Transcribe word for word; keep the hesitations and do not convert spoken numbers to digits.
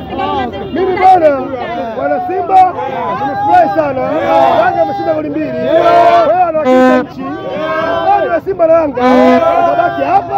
Mimi bwana wana Simba nimefurahi sana. Yanga ameshinda goli mbili. Wewe anawakilisha nchi. Wao ni Simba na Yanga. Tabaki hapa.